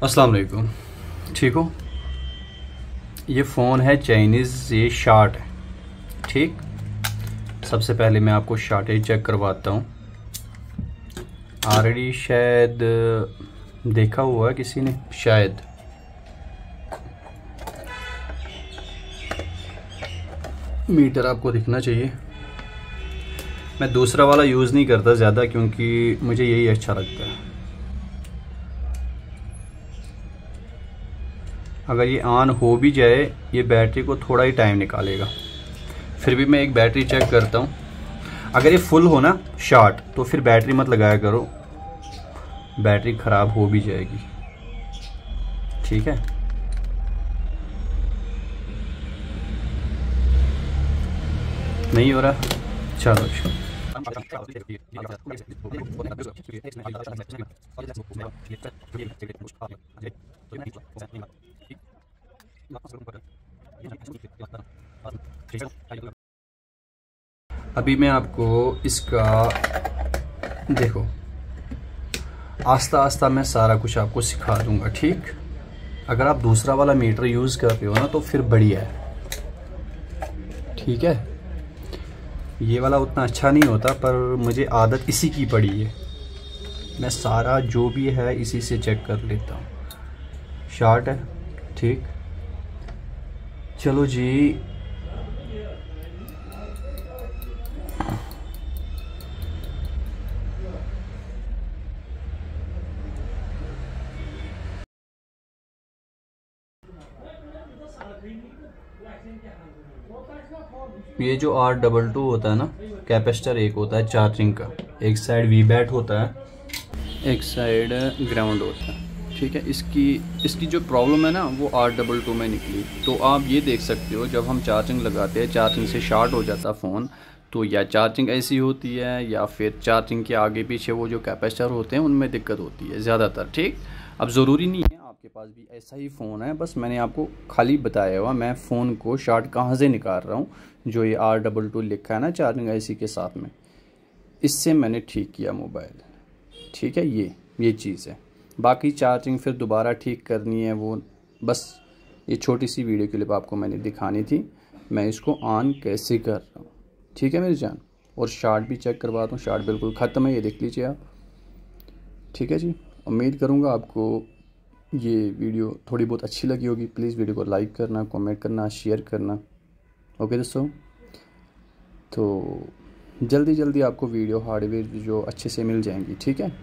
अस्सलाम वालेकुम। ठीक हो? ये फ़ोन है चाइनीज़, ये शार्ट है। ठीक, सबसे पहले मैं आपको शार्टेज चेक करवाता हूँ। ऑलरेडी शायद देखा हुआ है किसी ने, शायद। मीटर आपको दिखना चाहिए। मैं दूसरा वाला यूज़ नहीं करता ज़्यादा, क्योंकि मुझे यही अच्छा लगता है। अगर ये ऑन हो भी जाए, ये बैटरी को थोड़ा ही टाइम निकालेगा। फिर भी मैं एक बैटरी चेक करता हूँ। अगर ये फुल हो ना शॉर्ट, तो फिर बैटरी मत लगाया करो, बैटरी ख़राब हो भी जाएगी। ठीक है, नहीं हो रहा, चलो। अभी मैं आपको इसका देखो, आस्ता आस्ता मैं सारा कुछ आपको सिखा दूंगा। ठीक, अगर आप दूसरा वाला मीटर यूज़ कर रहे हो ना, तो फिर बढ़िया है। ठीक है, ये वाला उतना अच्छा नहीं होता, पर मुझे आदत इसी की पड़ी है। मैं सारा जो भी है इसी से चेक कर लेता हूँ। शॉर्ट है, ठीक, चलो जी। ये जो R22 होता है ना, कैपेसिटर एक होता है चार्जिंग का, एक साइड वी बैट होता है, एक साइड ग्राउंड होता है। ठीक है, इसकी जो प्रॉब्लम है ना, वो R22 में निकली। तो आप ये देख सकते हो, जब हम चार्जिंग लगाते हैं, चार्जिंग से शॉर्ट हो जाता फ़ोन, तो या चार्जिंग ऐसी होती है, या फिर चार्जिंग के आगे पीछे वो जो कैपेसिटर होते हैं उनमें दिक्कत होती है ज़्यादातर। ठीक, अब ज़रूरी नहीं है आपके पास भी ऐसा ही फ़ोन है, बस मैंने आपको खाली बताया हुआ मैं फ़ोन को शॉर्ट कहाँ से निकाल रहा हूँ। जो ये R22 लिखा है ना चार्जिंग ऐसी के साथ में, इससे मैंने ठीक किया मोबाइल। ठीक है, ये चीज़ है। बाकी चार्जिंग फिर दोबारा ठीक करनी है, वो बस ये छोटी सी वीडियो क्लिप आपको मैंने दिखानी थी, मैं इसको ऑन कैसे कर रहा हूँ। ठीक है मेरी जान, और शॉर्ट भी चेक करवाता हूँ। शॉर्ट बिल्कुल ख़त्म है, ये देख लीजिए आप। ठीक है जी, उम्मीद करूँगा आपको ये वीडियो थोड़ी बहुत अच्छी लगी होगी। प्लीज़ वीडियो को लाइक करना, कमेंट करना, शेयर करना। ओके दोस्तों, तो जल्दी जल्दी आपको वीडियो हार्डवेयर जो अच्छे से मिल जाएंगी। ठीक है,